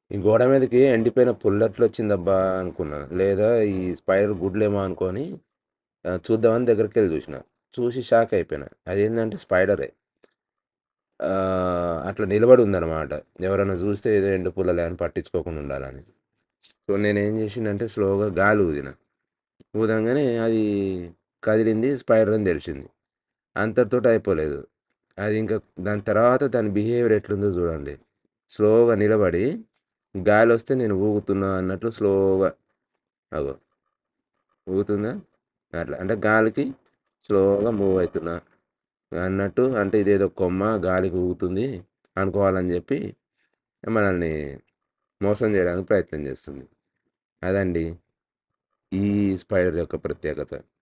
ఈ గోడ మీదకి ఎండిపోయిన పుల్లట్లొచ్చిందబ్బా అనుకున్నా. లేదా ఈ స్పైడర్ గుడ్లేమో అనుకోని చూద్దామని దగ్గరికెళ్ళి చూసిన. చూసి షాక్ అయిపోయినా. అదేందంటే స్పైడరే. అట్లా నిలబడి ఉందనమాట. ఎవరైనా చూస్తే ఏదో ఎండు పుల్లలే అని పట్టించుకోకుండా ఉండాలని. సో, నేనేం చేశినంటే స్లోగా గాలి ఊదిన. ఊదంగానే అది కదిలింది. స్పైడర్ అని తెలిసింది. అంతటితోటి అయిపోలేదు. అది ఇంకా దాని తర్వాత దాని బిహేవియర్ ఎట్లుందో చూడండి. స్లోగా నిలబడి గాలొస్తే నేను ఊగుతున్నా అన్నట్లు స్లోగా అగో ఊగుతుందా? అట్లా. అంటే గాలికి స్లోగా మూవ్ అయితున్నా అన్నట్టు అంటే ఇదేదో కొమ్మ గాలికి ఊగుతుంది అనుకోవాలని చెప్పి మనల్ని మోసం చేయడానికి ప్రయత్నం చేస్తుంది. అదండి ఈ స్పైడర్ యొక్క ప్రత్యేకత.